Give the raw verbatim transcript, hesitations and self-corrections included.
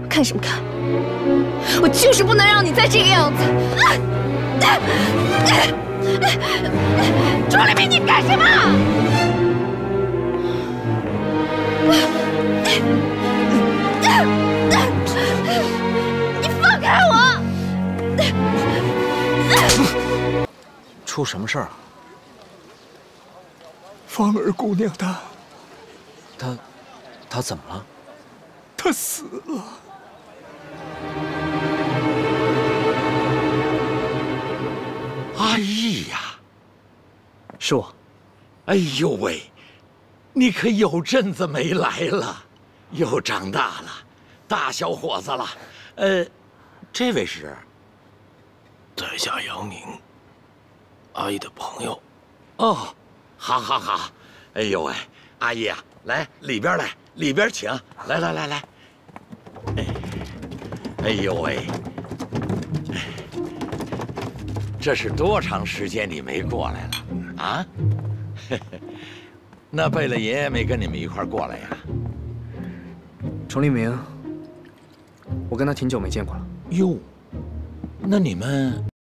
看什么看？我就是不能让你再这个样子！楚立明，你干什么？你放开我！ 出什么事儿啊？ 芳儿姑娘她， 她，她怎么了？ 她死了。 阿义呀， 是我。 哎呦喂，你可有阵子没来了，又长大了，大小伙子了。呃，这位是在下杨明，阿义的朋友。 哦，好，好，好。哎呦喂，阿义啊，来里边来，里边请。来来来来。哎，哎呦喂，这是多长时间你没过来了啊？那贝勒爷爷没跟你们一块过来呀？ 崇立明，我跟他挺久没见过了。 哟，那你们